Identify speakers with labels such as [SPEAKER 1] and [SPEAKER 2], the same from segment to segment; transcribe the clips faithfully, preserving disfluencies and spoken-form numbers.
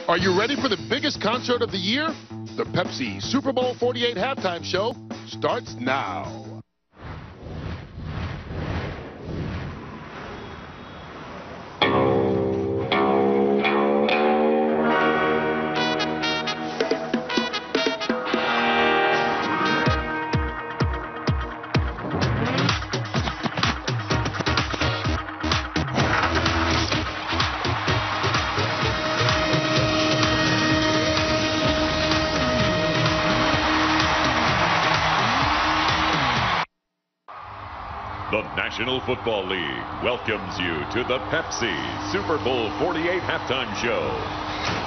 [SPEAKER 1] Are you ready for the biggest concert of the year? The Pepsi Super Bowl forty-eight halftime show starts now.
[SPEAKER 2] The National Football League welcomes you to the Pepsi Super Bowl forty-eight halftime show.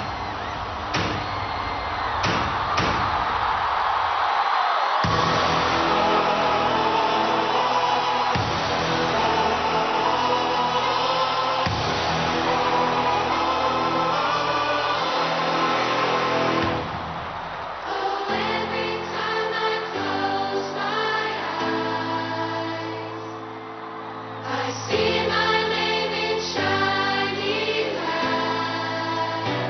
[SPEAKER 3] I see my name in shining lights.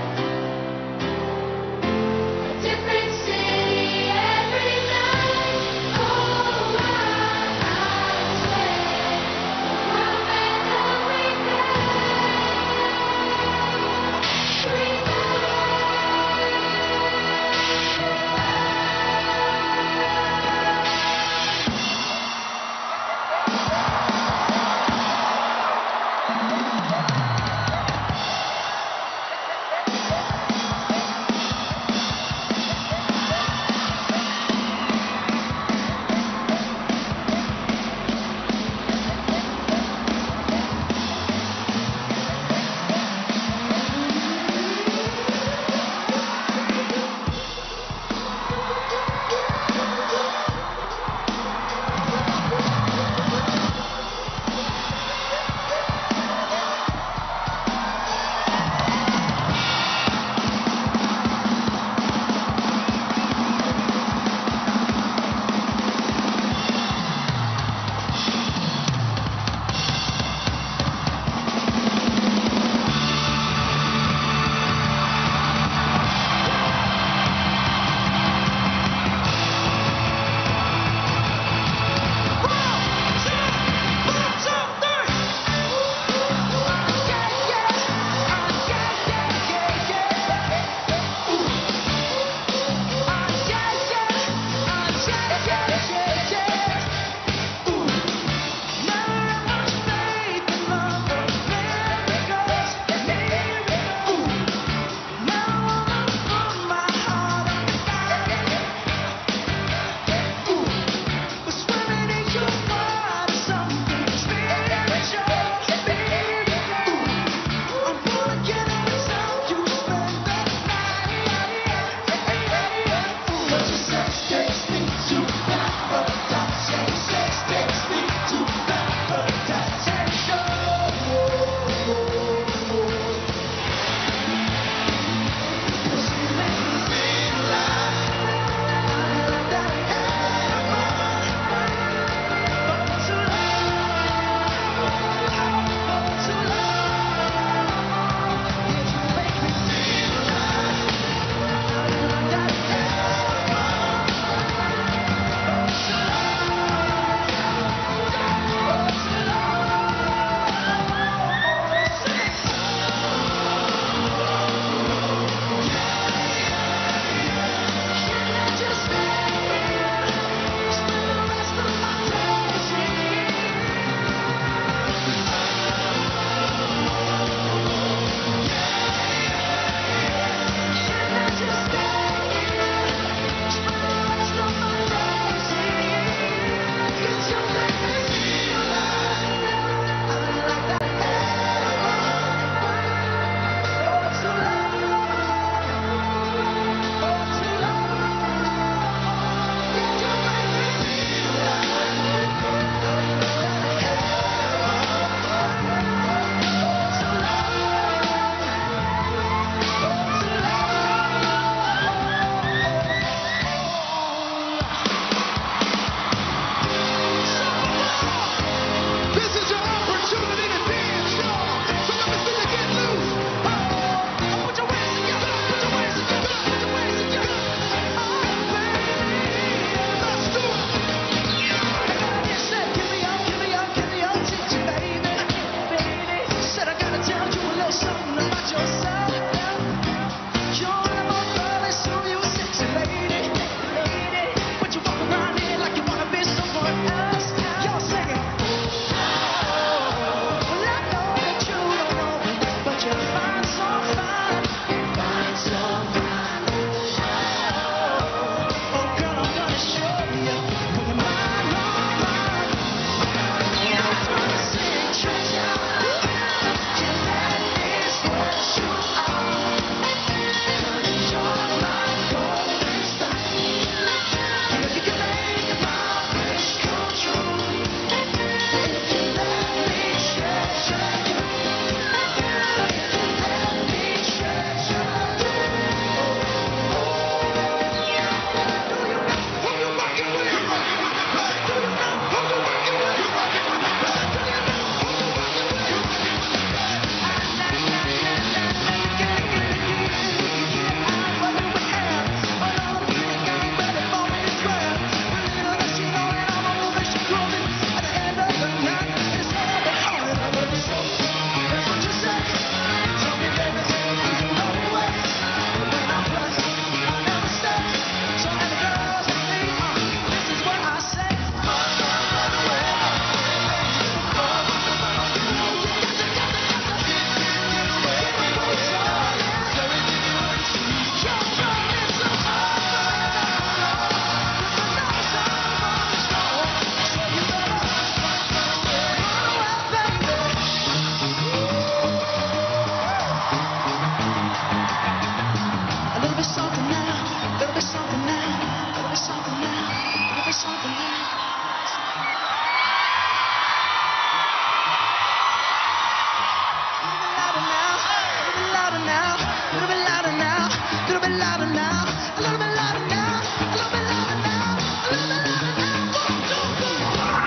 [SPEAKER 3] bit louder now, a little bit louder now, a little bit louder now, a little bit louder now. One, two, three.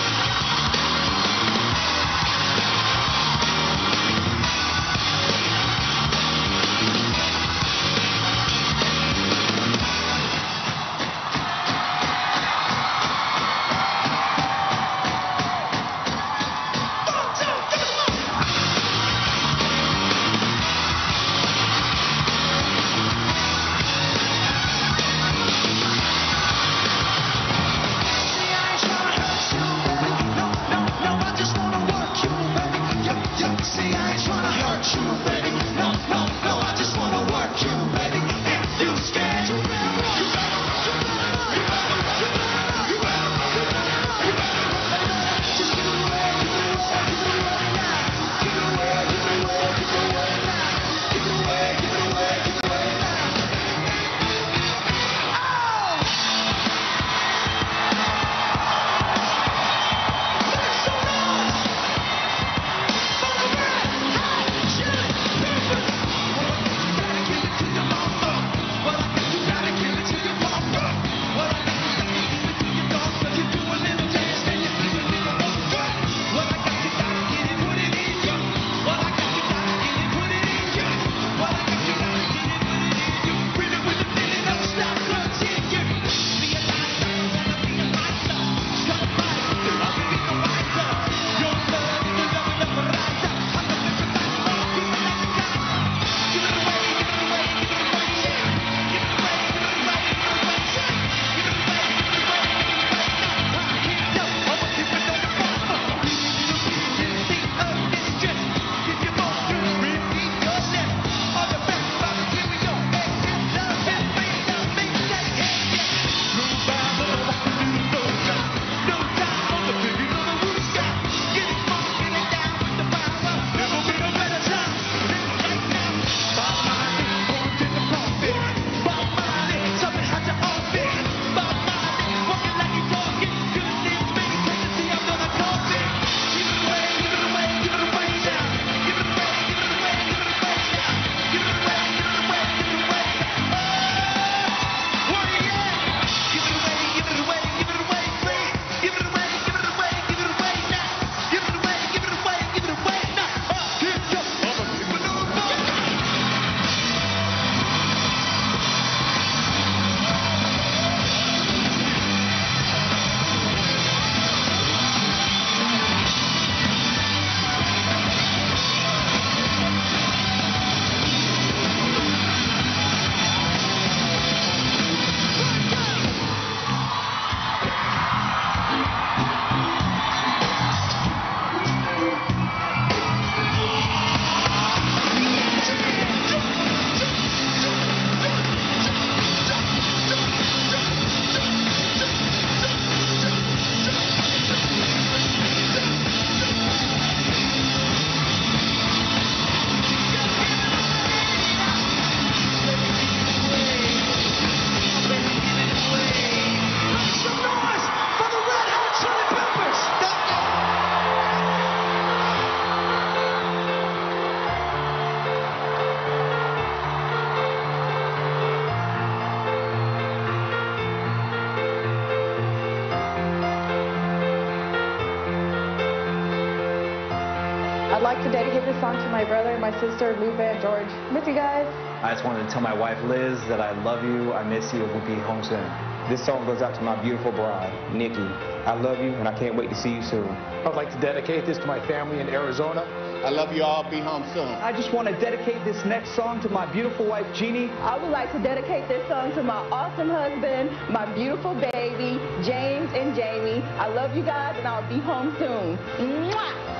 [SPEAKER 4] I'd like to dedicate this song to my brother and my sister, Lupe and George. Miss you guys.
[SPEAKER 5] I just wanted to tell my wife, Liz, that I love you, I miss you, and we'll be home soon.
[SPEAKER 6] This song goes out to my beautiful bride, Nikki. I love you, and I can't wait to see you soon.
[SPEAKER 7] I'd like to dedicate this to my family in Arizona.
[SPEAKER 8] I love you all. Be home soon.
[SPEAKER 9] I just want to dedicate this next song to my beautiful wife, Jeannie.
[SPEAKER 4] I would like to dedicate this song to my awesome husband, my beautiful baby, James and Jamie. I love you guys, and I'll be home soon. Mwah!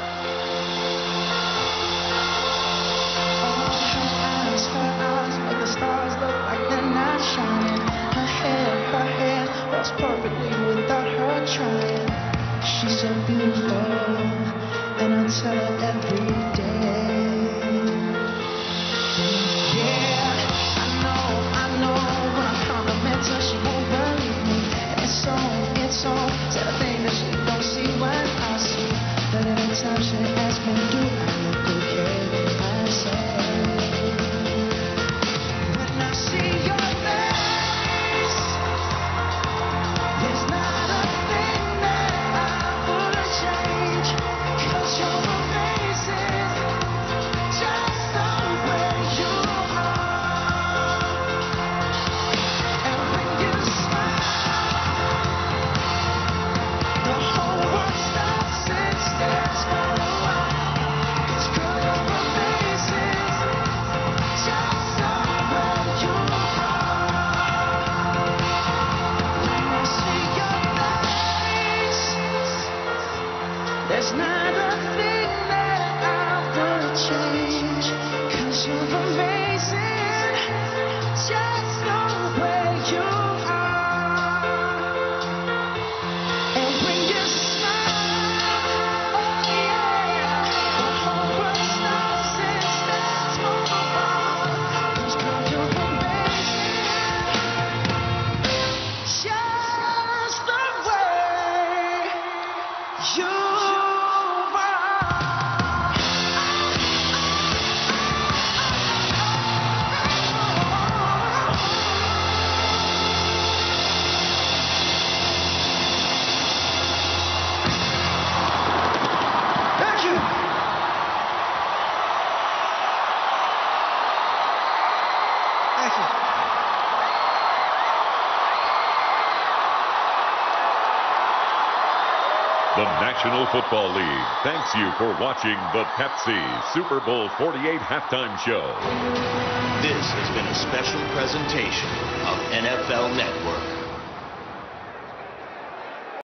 [SPEAKER 3] The stars look like they're not shining. Her hair, her hair falls perfectly without her trying. She's so beautiful, and I tell her every day. Yeah, I know, I know. When I compliment her, she won't believe me. And it's so, it's so, it's a thing that she don't see when I see. But
[SPEAKER 10] you.
[SPEAKER 2] The National Football League thanks you for watching the Pepsi Super Bowl forty-eight halftime show.
[SPEAKER 11] This has been a special presentation of N F L Network.